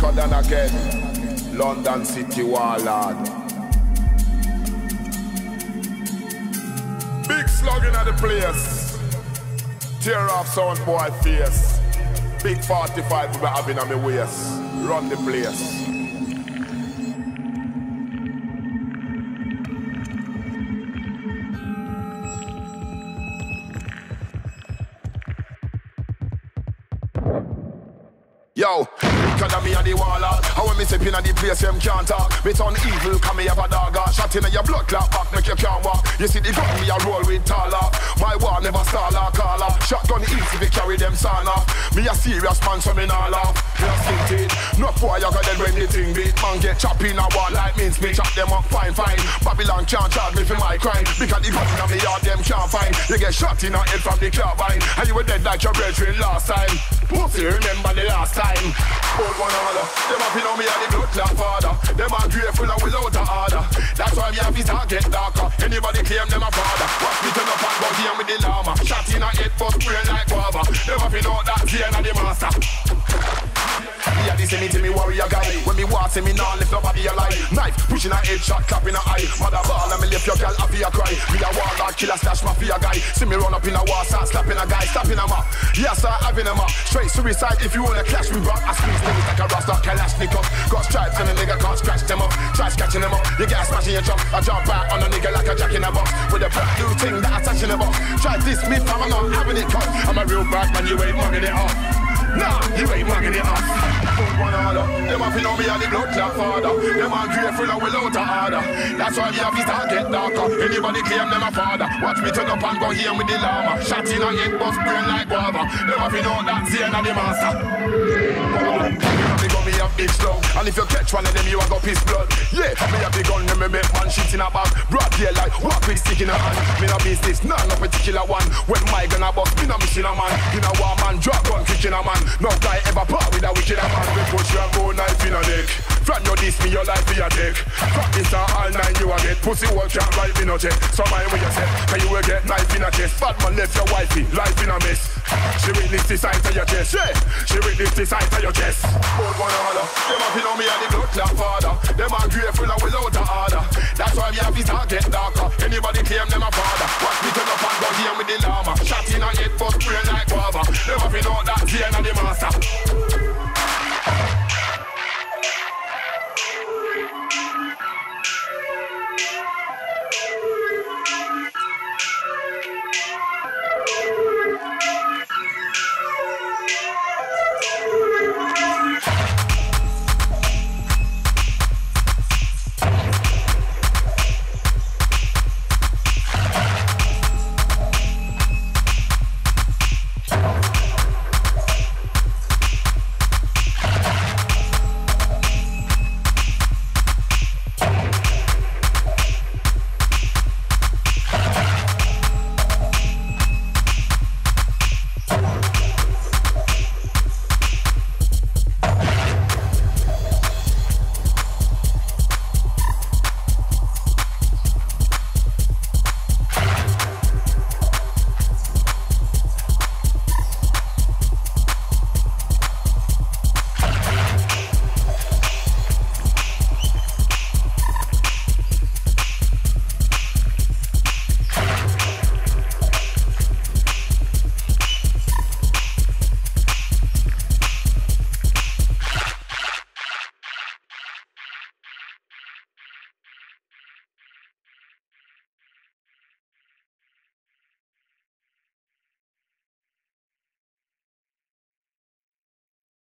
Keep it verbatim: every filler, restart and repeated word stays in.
Riko Dan again, London City Warlord. Big Slug in the place. Tear off sound boy face. Big forty-five we having on my waist. Run the place. Yo, because of me and the warlord. How when me step in the place, them can't talk. Me turn evil, come me have a dog. Shot in your blood clot back, make you can't walk. You see the gun, me a roll with taller. My war never stall or caller. Shotgun easy, we carry them son off. Me a serious man, so me not laugh. Me a skin teeth. No boy, you got them when the thing beat. Man get chopped in a wall like mince, me chop them up fine, fine. Babylon can't charge me for my crime. Because the gun in me yard, them can't find. You get shot in a head from the carbine. And you were dead like your brethren last time. Pussy, remember the last time. Old one order, them have know me and the blood clot father. Them are grateful and without a order. That's why me have his heart get darker. Anybody claim them a father. Watch me turn up and go here with the llama. Shot in a head bust brain like guava. Them have know that Zane and the master. Yeah, this is me to me warrior guy. When me walk see me now lift nobody alive. Knife pushing a head shot, clapping a eye. Mother ball and me lift your girl up here cry. Me a warlord killer slash mafia guy. See me run up in a war, start slapping a guy, slapping him up. Yeah, start having him up. Straight suicide if you wanna clash me rock. I squeeze niggas like a rasta Kalashnikov. Got stripes and a nigga can't scratch them up. Try scratching them up, you get a smashing your chop. I jump back on a nigga like a jack in a box. With a brand new thing that I touch in a box. Try this me fam, I'm not having it cut. I'm a real bad man, you ain't mugging it up. Nah, you ain't mugging it up. One order, them have know me and the blood clot father. Them are grateful and without a order. That's why me have his heart get darker. Anybody claim them a father. Watch me turn up and go here with the llama. Shot in a head bust brain like guava. Them have know that Zane and the master. Me have big slug. And if you catch one of them, you a go piss blood. Yeah, me have the gun, me make man shit in a bag. Broad here like walk with stick in a hand. Me no business, nah, no particular one. When my gun a bust, me no missing a man. You know war man, drop gun, kicking a man. No guy ever part with a wicked a man. We push you and go knife in a neck. From your diss me, your life be a dick. Practice and all nine you a get. Pussy wall can't ride me no check. So mind what you say, can you will get knife in a chest. Bad man left your wifey, life in a mess. She witness the sight of your chest, yeah. She witness the sight of your chest. Old one order, them have know me and the blood clot father. Them are grateful and without a order. That's why me have his heart get darker. Anybody claim them a father. Watch me turn up and go here with the llama. Shot in a head bust brain like guava. Them have know that Zane and the master.